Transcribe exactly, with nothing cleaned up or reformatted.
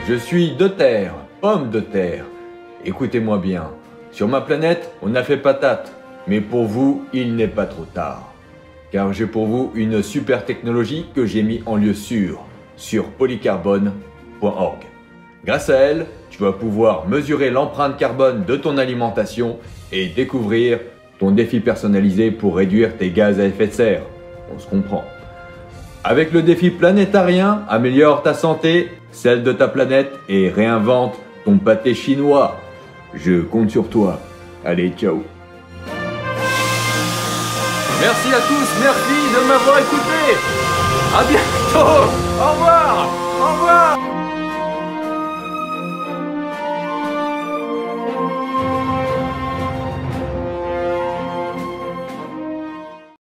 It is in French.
Je suis de terre, pomme de terre. Écoutez-moi bien, sur ma planète, on a fait patate. Mais pour vous, il n'est pas trop tard. Car j'ai pour vous une super technologie que j'ai mis en lieu sûr sur polycarbone point org. Grâce à elle, tu vas pouvoir mesurer l'empreinte carbone de ton alimentation et découvrir ton défi personnalisé pour réduire tes gaz à effet de serre. On se comprend. Avec le défi planétarien, améliore ta santé, celle de ta planète et réinvente ton pâté chinois. Je compte sur toi. Allez, ciao. Merci à tous, merci de m'avoir écouté. À bientôt. Au revoir.